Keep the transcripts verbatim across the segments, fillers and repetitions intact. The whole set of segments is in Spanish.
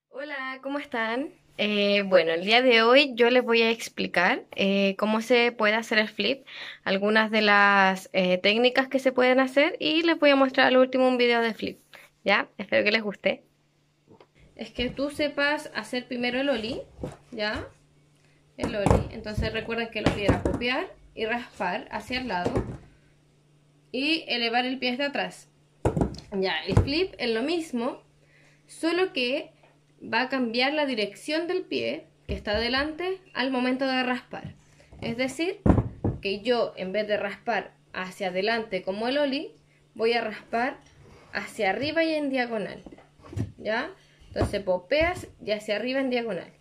Hola, ¿cómo están? Eh, bueno, el día de hoy yo les voy a explicar eh, cómo se puede hacer el flip, algunas de las eh, técnicas que se pueden hacer y les voy a mostrar al último un video de flip. ¿Ya? Espero que les guste. Es que tú sepas hacer primero el ollie, ¿ya? El ollie. Entonces recuerden que lo piedra copiar y raspar hacia el lado y elevar el pie hacia atrás. Ya, el flip es lo mismo, solo que va a cambiar la dirección del pie que está delante al momento de raspar. Es decir, que yo en vez de raspar hacia adelante como el ollie, voy a raspar hacia arriba y en diagonal. ¿Ya? Entonces popeas y hacia arriba en diagonal.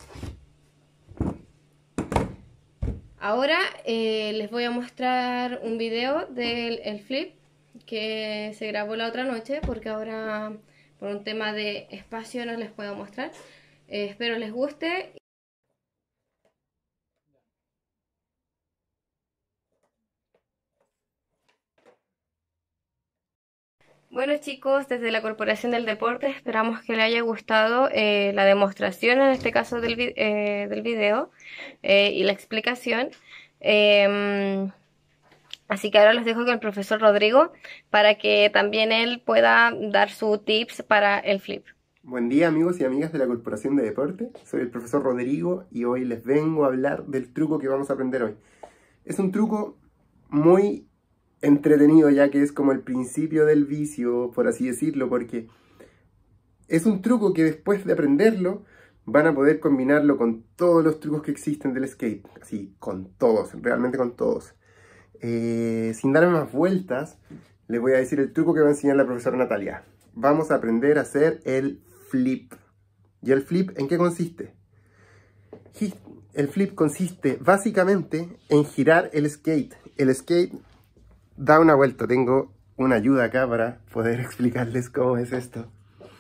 Ahora eh, les voy a mostrar un video del el flip que se grabó la otra noche porque ahora por un tema de espacio no les puedo mostrar. Eh, espero les guste. Bueno chicos, desde la Corporación del Deporte esperamos que les haya gustado eh, la demostración, en este caso del, vi- eh, del video eh, y la explicación. Em, Así que ahora los dejo con el profesor Rodrigo para que también él pueda dar sus tips para el flip. Buen día amigos y amigas de la Corporación de Deporte, soy el profesor Rodrigo y hoy les vengo a hablar del truco que vamos a aprender hoy. Es un truco muy entretenido ya que es como el principio del vicio, por así decirlo, porque es un truco que después de aprenderlo van a poder combinarlo con todos los trucos que existen del skate, así, con todos, realmente con todos. Eh, sin darme más vueltas, les voy a decir el truco que va a enseñar la profesora Natalia. Vamos a aprender a hacer el flip. ¿Y el flip en qué consiste? El flip consiste básicamente en girar el skate. El skate da una vuelta. Tengo una ayuda acá para poder explicarles cómo es esto.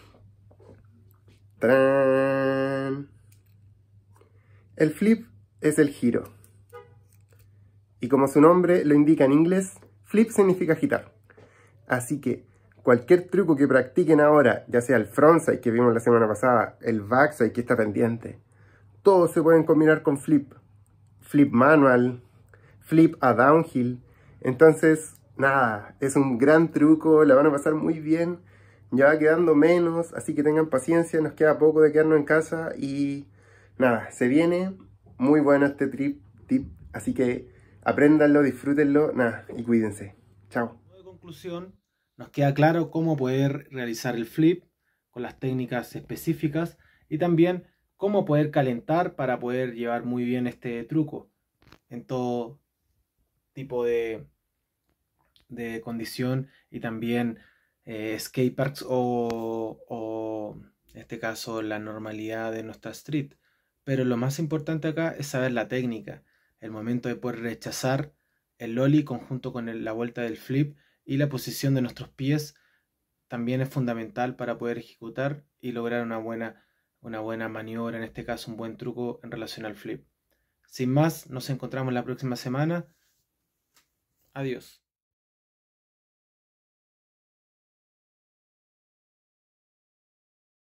¡Tarán! El flip es el giro. Y como su nombre lo indica en inglés, flip significa girar. Así que cualquier truco que practiquen ahora, ya sea el frontside que vimos la semana pasada, el backside que está pendiente, todos se pueden combinar con flip. Flip manual, flip a downhill. Entonces, nada, es un gran truco, la van a pasar muy bien. Ya va quedando menos, así que tengan paciencia, nos queda poco de quedarnos en casa y nada, se viene muy bueno este trip, tip, así que apréndanlo, disfrútenlo, nada, y cuídense. Chao. De conclusión, nos queda claro cómo poder realizar el flip con las técnicas específicas y también cómo poder calentar para poder llevar muy bien este truco en todo tipo de, de condición y también eh, skateparks o, o en este caso la normalidad de nuestra street. Pero lo más importante acá es saber la técnica, el momento de poder rechazar el ollie conjunto con el- la vuelta del flip y la posición de nuestros pies también es fundamental para poder ejecutar y lograr una buena, una buena maniobra, en este caso un buen truco en relación al flip. Sin más, nos encontramos la próxima semana. Adiós.